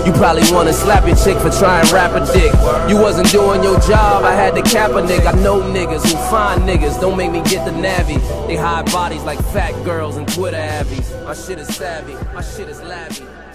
You probably wanna slap your chick for trying rap a dick. You wasn't doing your job, I had to cap a nigga. I know niggas who find niggas, don't make me get the navvy. They hide bodies like fat girls and Twitter abbeys. My shit is savvy, my shit is lavish.